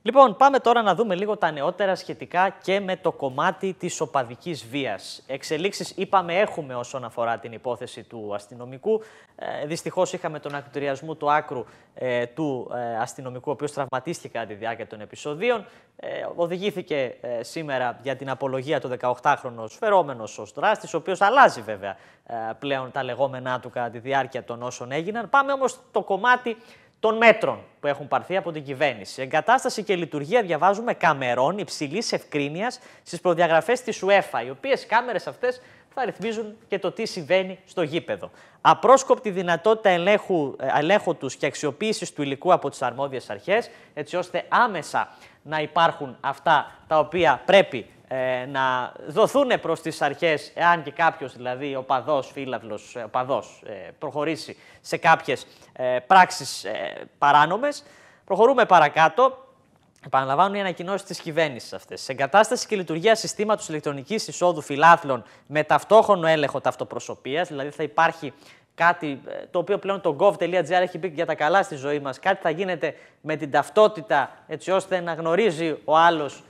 Λοιπόν, πάμε τώρα να δούμε λίγο τα νεότερα σχετικά και με το κομμάτι της οπαδικής βίας. Εξελίξεις, είπαμε, έχουμε όσον αφορά την υπόθεση του αστυνομικού. Δυστυχώς είχαμε τον ακροτηριασμό του άκρου του αστυνομικού, ο οποίος τραυματίστηκε κατά τη διάρκεια των επεισοδίων. Οδηγήθηκε σήμερα για την απολογία του 18χρονου φερόμενος ως δράστης, ο οποίος αλλάζει βέβαια πλέον τα λεγόμενά του κατά τη διάρκεια των όσων έγιναν. Πάμε όμως στο κομμάτι των μέτρων που έχουν πάρθει από την κυβέρνηση. Εγκατάσταση και λειτουργία, διαβάζουμε, καμερών υψηλής ευκρίνειας στις προδιαγραφές της UEFA, οι οποίες κάμερες αυτές θα ρυθμίζουν και το τι συμβαίνει στο γήπεδο. Απρόσκοπτη δυνατότητα ελέγχου τους και αξιοποίησης του υλικού από τις αρμόδιες αρχές, έτσι ώστε άμεσα να υπάρχουν αυτά τα οποία πρέπει να δοθούν προς τις αρχές, εάν και κάποιος, δηλαδή οπαδός, φύλαυλος, οπαδός, προχωρήσει σε κάποιες πράξεις παράνομες. Προχωρούμε παρακάτω. Επαναλαμβάνω οι ανακοινώσεις της κυβέρνησης αυτές. Σε εγκατάσταση και λειτουργία συστήματος ηλεκτρονικής εισόδου φιλάθλων με ταυτόχρονο έλεγχο ταυτοπροσωπείας, δηλαδή θα υπάρχει κάτι το οποίο πλέον το gov.gr έχει πει για τα καλά στη ζωή μας. Κάτι θα γίνεται με την ταυτότητα, έτσι ώστε να γνωρίζει ο άλλος,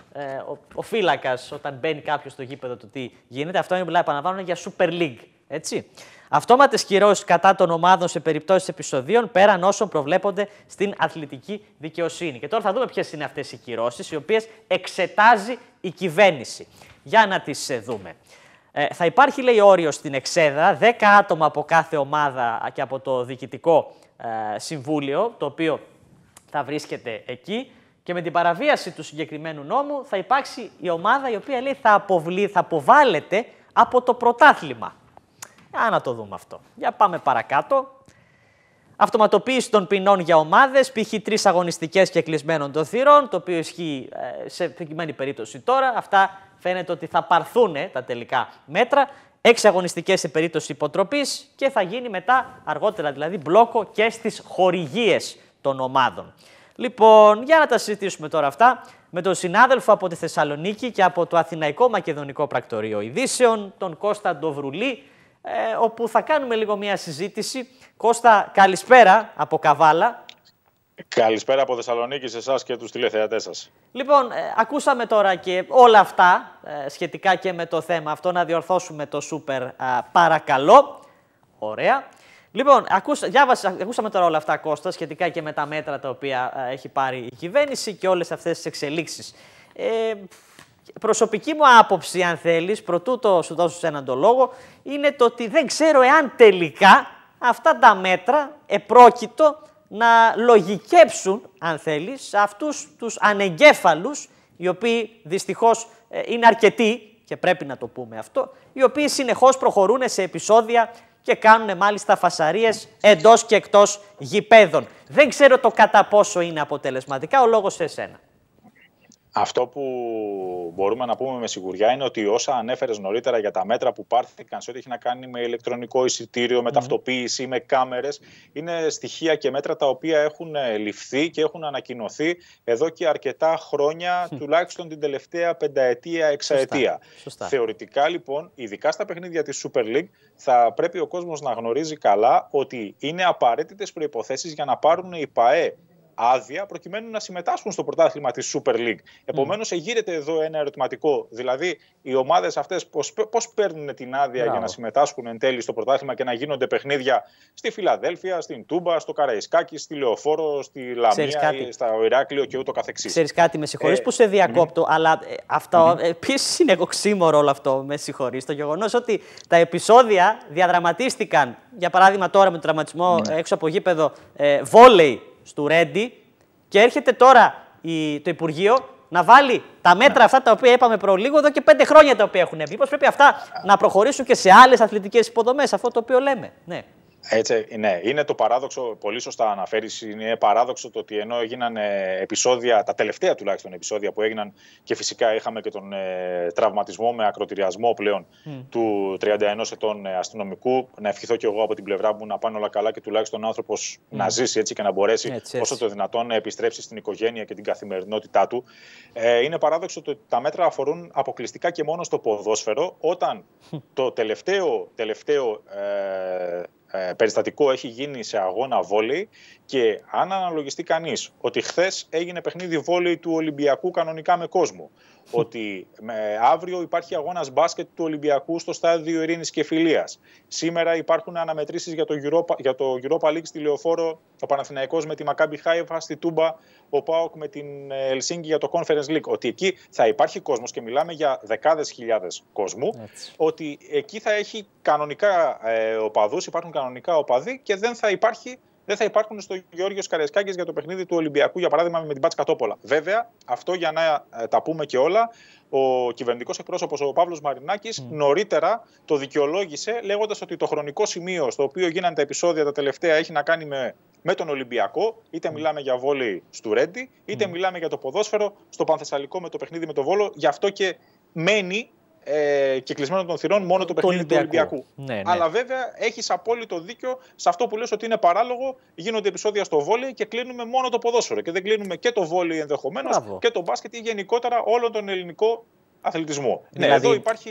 ο φύλακας, όταν μπαίνει κάποιος στο γήπεδο, το τι γίνεται. Αυτό είναι, επαναλαμβάνω, για Super League. Έτσι. Αυτόματες κυρώσεις κατά των ομάδων σε περιπτώσεις επεισοδίων πέραν όσων προβλέπονται στην αθλητική δικαιοσύνη. Και τώρα θα δούμε ποιες είναι αυτές οι κυρώσεις, οι οποίες εξετάζει η κυβέρνηση. Για να τις δούμε. Θα υπάρχει, λέει, όριο στην εξέδρα, 10 άτομα από κάθε ομάδα και από το διοικητικό συμβούλιο, το οποίο θα βρίσκεται εκεί, και με την παραβίαση του συγκεκριμένου νόμου θα υπάρξει η ομάδα η οποία, λέει, θα αποβάλλεται από το πρωτάθλημα. Για να το δούμε αυτό. Για πάμε παρακάτω. Αυτοματοποίηση των ποινών για ομάδες, π.χ. 3 αγωνιστικές και κλεισμένων των θυρών, το οποίο ισχύει σε προκειμένη περίπτωση τώρα. Αυτά φαίνεται ότι θα πάρθουν τα τελικά μέτρα. 6 αγωνιστικές σε περίπτωση υποτροπής και θα γίνει μετά, αργότερα δηλαδή, μπλόκο και στις χορηγίες των ομάδων. Λοιπόν, για να τα συζητήσουμε τώρα αυτά με τον συνάδελφο από τη Θεσσαλονίκη και από το Αθηναϊκό Μακεδονικό Πρακτορείο Ειδήσεων, τον Κώστα Ντοβρουλή, όπου θα κάνουμε λίγο μια συζήτηση. Κώστα, καλησπέρα από Καβάλα. Καλησπέρα από Θεσσαλονίκη σε εσάς και τους τηλεθεατές σας. Λοιπόν, ακούσαμε τώρα και όλα αυτά σχετικά και με το θέμα αυτό, να διορθώσουμε το σούπερ παρακαλώ. Ωραία. Λοιπόν, ακούσαμε τώρα όλα αυτά, Κώστα, σχετικά και με τα μέτρα τα οποία έχει πάρει η κυβέρνηση και όλες αυτές τις εξελίξεις. Προσωπική μου άποψη, αν θέλεις, προτού σου δώσω σε έναν το λόγο, είναι το ότι δεν ξέρω εάν τελικά αυτά τα μέτρα επρόκειτο να λογικέψουν, αν θέλεις, αυτούς τους ανεγκέφαλους, οι οποίοι δυστυχώς είναι αρκετοί, και πρέπει να το πούμε αυτό, οι οποίοι συνεχώς προχωρούν σε επεισόδια και κάνουν μάλιστα φασαρίες εντός και εκτός γηπέδων. Δεν ξέρω το κατά πόσο είναι αποτελεσματικά, ο λόγος σε εσένα. Αυτό που μπορούμε να πούμε με σιγουριά είναι ότι όσα ανέφερες νωρίτερα για τα μέτρα που πάρθηκαν σε ό,τι έχει να κάνει με ηλεκτρονικό εισιτήριο, με ταυτοποίηση, με κάμερες, είναι στοιχεία και μέτρα τα οποία έχουν ληφθεί και έχουν ανακοινωθεί εδώ και αρκετά χρόνια, τουλάχιστον την τελευταία πενταετία, εξαετία. Σωστά. Θεωρητικά, λοιπόν, ειδικά στα παιχνίδια της Super League, θα πρέπει ο κόσμος να γνωρίζει καλά ότι είναι απαραίτητες προϋποθέσεις για να πάρουν οι ΠΑΕ άδεια προκειμένου να συμμετάσχουν στο πρωτάθλημα της Super League. Επομένως, εγείρεται εδώ ένα ερωτηματικό. Δηλαδή, οι ομάδες αυτές πώς παίρνουν την άδεια για να συμμετάσχουν εν τέλει στο πρωτάθλημα και να γίνονται παιχνίδια στη Φιλαδέλφια, στην Τούμπα, στο Καραϊσκάκι, στη Λεωφόρο, στη Λαμία, στο Ηράκλειο και ούτω καθεξής. Ξέρεις κάτι, με συγχωρείς που σε διακόπτω, αλλά αυτό επίσης είναι οξύμορο όλο αυτό, με συγχωρείς. Το γεγονός ότι τα επεισόδια διαδραματίστηκαν, για παράδειγμα τώρα με τον τραυματισμό έξω από γήπεδο βόλεϊ του Ρέντι, και έρχεται τώρα το Υπουργείο να βάλει τα μέτρα αυτά τα οποία είπαμε προλίγο εδώ και 5 χρόνια τα οποία έχουν βγει. Πώς πρέπει αυτά να προχωρήσουν και σε άλλες αθλητικές υποδομές, αυτό το οποίο λέμε. Ναι. Έτσι, ναι, είναι το παράδοξο, πολύ σωστά αναφέρεις, είναι παράδοξο το ότι ενώ έγιναν επεισόδια, τα τελευταία τουλάχιστον επεισόδια που έγιναν, και φυσικά είχαμε και τον τραυματισμό με ακροτηριασμό πλέον του 31 ετών αστυνομικού, να ευχηθώ και εγώ από την πλευρά μου να πάνε όλα καλά και τουλάχιστον ο άνθρωπος να ζήσει έτσι και να μπορέσει όσο το δυνατόν να επιστρέψει στην οικογένεια και την καθημερινότητά του. Είναι παράδοξο ότι τα μέτρα αφορούν αποκλειστικά και μόνο στο ποδόσφαιρο, όταν το τελευταίο περιστατικό έχει γίνει σε αγώνα βόλεϊ και αν αναλογιστεί κανείς ότι χθες έγινε παιχνίδι βόλεϊ του Ολυμπιακού κανονικά με κόσμο, ότι αύριο υπάρχει αγώνας μπάσκετ του Ολυμπιακού στο στάδιο Ειρήνης και Φιλίας. Σήμερα υπάρχουν αναμετρήσεις για το Europa League στη Λεωφόρο, ο Παναθηναϊκός με τη Μακάμπι Χάιφα, στη Τούμπα ο ΠΑΟΚ με την Ελσίνκη για το Conference League. Ότι εκεί θα υπάρχει κόσμος και μιλάμε για δεκάδες χιλιάδες κόσμου. Έτσι. Ότι εκεί θα έχει κανονικά οπαδούς, υπάρχουν κανονικά οπαδοί και δεν θα υπάρχουν στο Γεώργιος Καραϊσκάκης για το παιχνίδι του Ολυμπιακού, για παράδειγμα, με την Μπάτς Κατόπολα. Βέβαια, αυτό για να τα πούμε και όλα, ο κυβερνητικός εκπρόσωπος, ο Παύλος Μαρινάκης, νωρίτερα το δικαιολόγησε, λέγοντας ότι το χρονικό σημείο στο οποίο γίνανε τα επεισόδια τα τελευταία έχει να κάνει με τον Ολυμπιακό. Είτε μιλάμε για βόλεϊ στου Ρέντι, είτε μιλάμε για το ποδόσφαιρο στο Πανθεσσαλικό με το παιχνίδι με το Βόλο. Γι' αυτό και μένει και κλεισμένο των θυρών μόνο το παιχνίδι του Ολυμπιακού. Ναι. Αλλά βέβαια έχεις απόλυτο δίκιο σε αυτό που λες ότι είναι παράλογο. Γίνονται επεισόδια στο βόλεϊ και κλείνουμε μόνο το ποδόσφαιρο. Και δεν κλείνουμε και το βόλεϊ ενδεχομένως και το μπάσκετ ή γενικότερα όλο τον ελληνικό αθλητισμό. Δηλαδή, ναι, εδώ υπάρχει.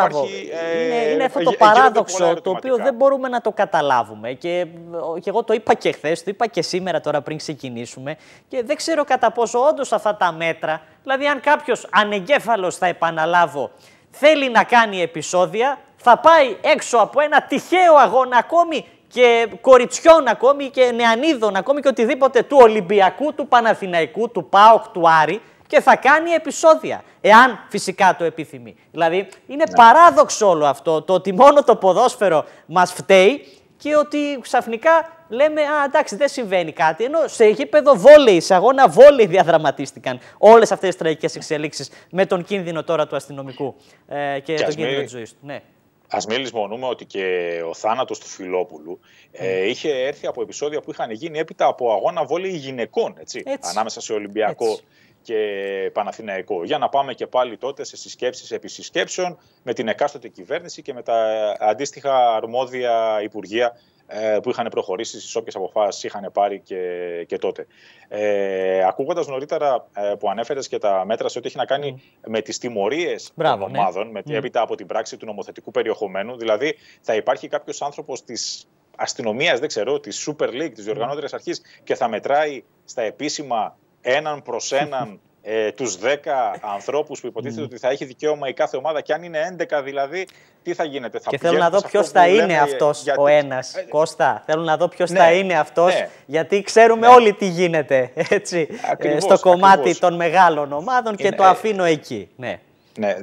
Είναι αυτό το παράδοξο το οποίο δεν μπορούμε να το καταλάβουμε. Και εγώ το είπα και χθες, το είπα και σήμερα τώρα πριν ξεκινήσουμε. Και δεν ξέρω κατά πόσο όντως αυτά τα μέτρα, δηλαδή αν κάποιος ανεγκέφαλος, θα επαναλάβω, θέλει να κάνει επεισόδια, θα πάει έξω από ένα τυχαίο αγώνα ακόμη και κοριτσιών ακόμη και νεανίδων ακόμη και οτιδήποτε του Ολυμπιακού, του Παναθηναϊκού, του ΠΑΟΚ, του Άρη και θα κάνει επεισόδια, εάν φυσικά το επιθυμεί. Δηλαδή είναι παράδοξο όλο αυτό, το ότι μόνο το ποδόσφαιρο μας φταίει και ότι ξαφνικά λέμε εντάξει δεν συμβαίνει κάτι, ενώ σε γήπεδο βόλεϊ, σε αγώνα βόλεϊ διαδραματίστηκαν όλες αυτές τις τραγικές εξελίξεις με τον κίνδυνο τώρα του αστυνομικού και τον κίνδυνο της ζωής του. Ναι. Ας μην λησμονούμε ότι και ο θάνατος του Φιλόπουλου είχε έρθει από επεισόδια που είχαν γίνει έπειτα από αγώνα βόλεϊ γυναικών, έτσι. Ανάμεσα σε Ολυμπιακό και Παναθηναϊκό. Για να πάμε και πάλι τότε σε συσκέψεις επί συσκέψεων με την εκάστοτε κυβέρνηση και με τα αντίστοιχα αρμόδια υπουργεία που είχαν προχωρήσει στις όποιες αποφάσεις είχαν πάρει και τότε. Ακούγοντας νωρίτερα που ανέφερες και τα μέτρα σε ό,τι έχει να κάνει με τις τιμωρίες των ομάδων, έπειτα από την πράξη του νομοθετικού περιεχομένου, δηλαδή θα υπάρχει κάποιος άνθρωπος της αστυνομίας, δεν ξέρω, της Super League, της διοργανώτερης αρχής και θα μετράει στα επίσημα έναν προς έναν τους 10 ανθρώπους που υποτίθεται ότι θα έχει δικαίωμα η κάθε ομάδα και αν είναι 11 δηλαδή, τι θα γίνεται. Και θέλω να δω ποιος θα είναι αυτός ο ένας. Κώστα, θέλω να δω ποιος θα είναι αυτός, γιατί ξέρουμε όλοι τι γίνεται έτσι, στο κομμάτι των μεγάλων ομάδων και το αφήνω εκεί. Ναι,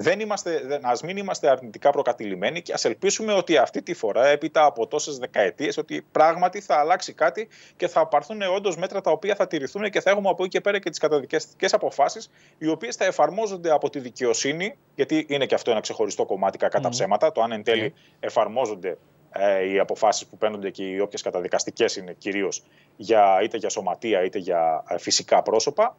ας μην είμαστε αρνητικά προκατηλημένοι και ας ελπίσουμε ότι αυτή τη φορά, έπειτα από τόσες δεκαετίες, ότι πράγματι θα αλλάξει κάτι και θα πάρθουν όντως μέτρα τα οποία θα τηρηθούν και θα έχουμε από εκεί και πέρα και τις καταδικαστικές αποφάσεις, οι οποίες θα εφαρμόζονται από τη δικαιοσύνη, γιατί είναι και αυτό ένα ξεχωριστό κομμάτι κατά ψέματα, το αν εν τέλει εφαρμόζονται οι αποφάσεις που παίρνονται και οι όποιες καταδικαστικές είναι κυρίως είτε για σωματεία είτε για φυσικά πρόσωπα.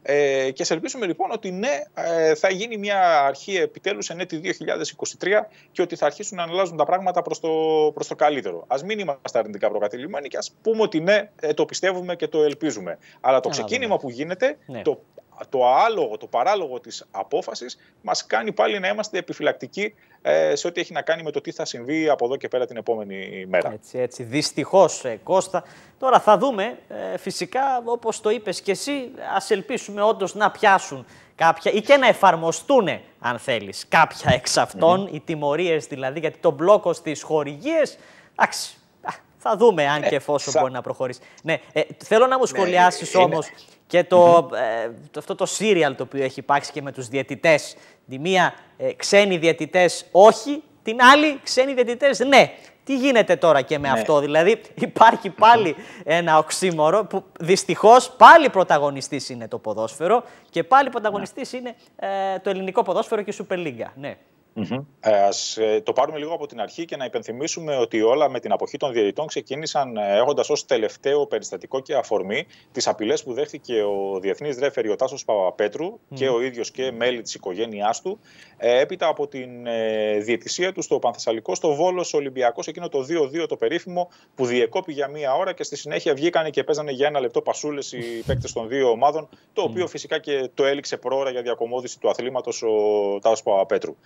Και σε ελπίσουμε λοιπόν ότι ναι, θα γίνει μια αρχή επιτέλους εν έτη 2023 και ότι θα αρχίσουν να αλλάζουν τα πράγματα προς το καλύτερο. Ας μην είμαστε αρνητικά προκατηλημένοι και ας πούμε ότι ναι, το πιστεύουμε και το ελπίζουμε. Αλλά το ξεκίνημα που γίνεται, το παράλογο της απόφασης μας κάνει πάλι να είμαστε επιφυλακτικοί σε ό,τι έχει να κάνει με το τι θα συμβεί από εδώ και πέρα την επόμενη μέρα. Έτσι. Δυστυχώς, Κώστα. Τώρα θα δούμε, φυσικά, όπως το είπες και εσύ, ας ελπίσουμε όντως να πιάσουν κάποια ή και να εφαρμοστούν, αν θέλεις, κάποια εξ αυτών, οι τιμωρίες δηλαδή, γιατί το μπλόκο στις χορηγίες, εντάξει, θα δούμε αν και εφόσον μπορεί να προχωρήσει. Ναι, θέλω να μου σχολιάσεις όμως και αυτό το σύριαλ το οποίο έχει υπάρξει και με τους διαιτητές. Τη μία ξένοι διαιτητές όχι, την άλλη ξένοι διαιτητές ναι. Τι γίνεται τώρα και με αυτό, δηλαδή υπάρχει πάλι ένα οξύμορο που δυστυχώς πάλι πρωταγωνιστής είναι το ποδόσφαιρο και πάλι πρωταγωνιστής είναι το ελληνικό ποδόσφαιρο και η Super League. Ναι. Ας το πάρουμε λίγο από την αρχή και να υπενθυμίσουμε ότι όλα με την αποχή των διαιτητών ξεκίνησαν έχοντας ως τελευταίο περιστατικό και αφορμή τις απειλές που δέχθηκε ο διεθνής ρέφερι ο Τάσος Παπαπέτρου και ο ίδιος και μέλη της οικογένειάς του έπειτα από την διαιτησία του στο Πανθεσσαλικό, στο Βόλος Ολυμπιακός, εκείνο το 2-2 το περίφημο που διεκόπη για μία ώρα και στη συνέχεια βγήκανε και παίζανε για ένα λεπτό πασούλες οι παίκτες των δύο ομάδων, το οποίο φυσικά και το έληξε πρόωρα για διακομόδηση του αθλήματος ο Τάσος Παπαπέτρου.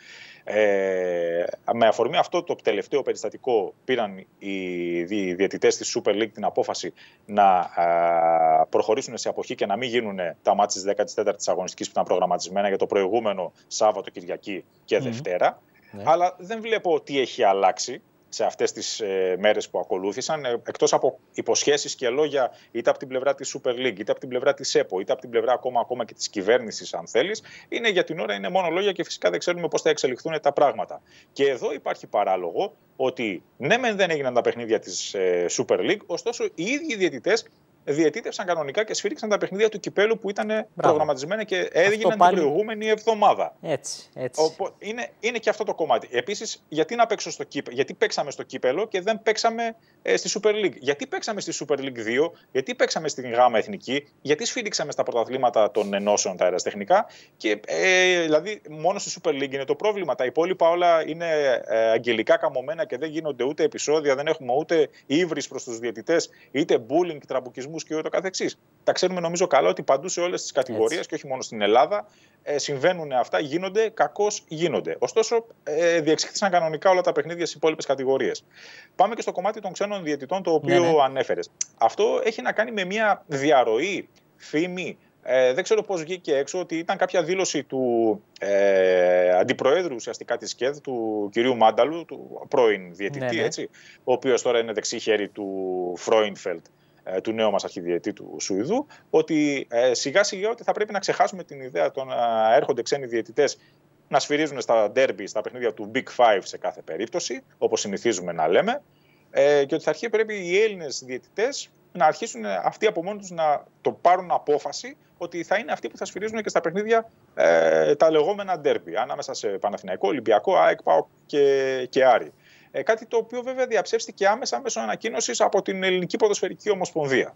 Με αφορμή αυτό το τελευταίο περιστατικό πήραν οι διαιτητές της Super League την απόφαση να προχωρήσουν σε αποχή και να μην γίνουν τα μάτς της 14ης αγωνιστικής που ήταν προγραμματισμένα για το προηγούμενο Σάββατο, Κυριακή και Δευτέρα. Αλλά δεν βλέπω τι έχει αλλάξει σε αυτές τις μέρες που ακολούθησαν, εκτός από υποσχέσεις και λόγια είτε από την πλευρά της Super League, είτε από την πλευρά της ΕΠΟ, είτε από την πλευρά ακόμα και της κυβέρνησης, αν θέλεις. Είναι για την ώρα είναι μόνο λόγια και φυσικά δεν ξέρουμε πώς θα εξελιχθούν τα πράγματα. Και εδώ υπάρχει παράλογο ότι ναι, μεν δεν έγιναν τα παιχνίδια της Super League, ωστόσο οι ίδιοι διαιτητές διαιτήτευσαν κανονικά και σφύριξαν τα παιχνίδια του κυπέλου που ήταν προγραμματισμένα και έγιναν την προηγούμενη εβδομάδα. Έτσι. Είναι και αυτό το κομμάτι. Επίσης, γιατί παίξαμε στο κύπελο και δεν παίξαμε στη Super League? Γιατί παίξαμε στη Super League 2, γιατί παίξαμε στην ΓΑΜΑ Εθνική, γιατί σφύριξαμε στα πρωταθλήματα των ενώσεων τα αεραστεχνικά και δηλαδή μόνο στη Super League είναι το πρόβλημα. Τα υπόλοιπα όλα είναι αγγελικά καμωμένα και δεν γίνονται ούτε επεισόδια, δεν έχουμε ούτε ύβρις προς τους διαιτητές, είτε bullying, τραμπουκισμούς και ούτω καθεξής. Τα ξέρουμε νομίζω καλά ότι παντού σε όλες τις κατηγορίες και όχι μόνο στην Ελλάδα συμβαίνουν αυτά, γίνονται, κακώς γίνονται. Ωστόσο, διεξήχθησαν κανονικά όλα τα παιχνίδια στις υπόλοιπες κατηγορίες. Πάμε και στο κομμάτι των ξένων διαιτητών, το οποίο ανέφερες. Αυτό έχει να κάνει με μια διαρροή, φήμη. Δεν ξέρω πώς βγήκε έξω ότι ήταν κάποια δήλωση του αντιπροέδρου ουσιαστικά της ΚΕΔ, του κυρίου Μάνταλου, του πρώην διαιτητή, έτσι, ο οποίος τώρα είναι δεξί χέρι του Φρόινφελτ, του νέου μας αρχιδιαιτή του Σουηδού, ότι σιγά σιγά ότι θα πρέπει να ξεχάσουμε την ιδέα των να έρχονται ξένοι διαιτητές να σφυρίζουν στα ντέρμπι, στα παιχνίδια του Big Five σε κάθε περίπτωση, όπως συνηθίζουμε να λέμε, και ότι θα αρχίσει πρέπει οι Έλληνες διαιτητές να αρχίσουν αυτοί από μόνοι τους να το πάρουν απόφαση ότι θα είναι αυτοί που θα σφυρίζουν και στα παιχνίδια τα λεγόμενα ντέρμπι, ανάμεσα σε Παναθηναϊκό, Ολυμπιακό, ΑΕΚ, ΠΑΟΚ και Άρη. Κάτι το οποίο βέβαια διαψεύστηκε άμεσα μέσω ανακοίνωσης από την Ελληνική Ποδοσφαιρική Ομοσπονδία.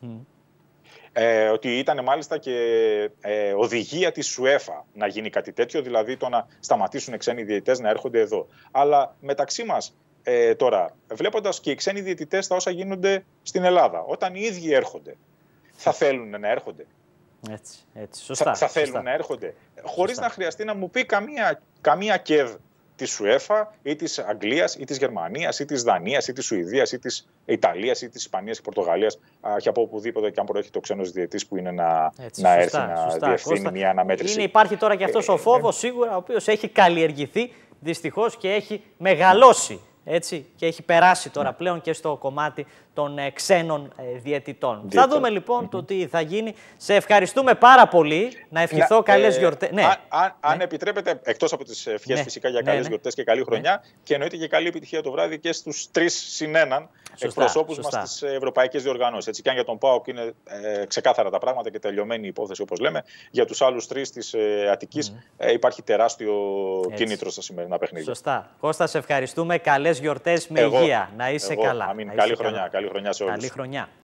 Ότι ήταν μάλιστα και οδηγία της UEFA να γίνει κάτι τέτοιο, δηλαδή το να σταματήσουν ξένοι διαιτητές να έρχονται εδώ. Αλλά μεταξύ μας τώρα, βλέποντας και οι ξένοι διαιτητές τα όσα γίνονται στην Ελλάδα, όταν οι ίδιοι έρχονται, θα θέλουν να έρχονται? Έτσι, σωστά. Θα θέλουν να έρχονται, χωρίς να χρειαστεί να μου πει καμία ΚΕΔ της UEFA ή της Αγγλίας ή της Γερμανίας ή της Δανίας ή της Σουηδίας ή της Ιταλίας ή της Ισπανίας και Πορτογαλίας και από οπουδήποτε και αν προέρχεται ο ξένος διαιτητής που είναι να έρθει να διευθύνει μια αναμέτρηση. Υπάρχει τώρα και αυτός ο φόβος σίγουρα, ο οποίος έχει καλλιεργηθεί δυστυχώς και έχει μεγαλώσει. Έτσι, και έχει περάσει τώρα πλέον και στο κομμάτι των ξένων διαιτητών. Θα δούμε λοιπόν το τι θα γίνει. Σε ευχαριστούμε πάρα πολύ. Να ευχηθώ καλές γιορτές. Αν επιτρέπετε, εκτός από τις ευχές φυσικά για καλές γιορτές και καλή χρονιά, και εννοείται και καλή επιτυχία το βράδυ και στους 3+1 εκπροσώπους μας στις ευρωπαϊκές διοργανώσεις. Έτσι, και αν για τον ΠΑΟΚ είναι ξεκάθαρα τα πράγματα και τελειωμένη η υπόθεση, όπως λέμε, για τους άλλους 3 της Αττικής υπάρχει τεράστιο κίνητρο στα σημερινά παιχνίδια. Σωστά. Κώστα, σε ευχαριστούμε. Καλές γιορτές με υγεία. Να είσαι καλά. Καλή χρονιά σε όλους. Καλή χρονιά.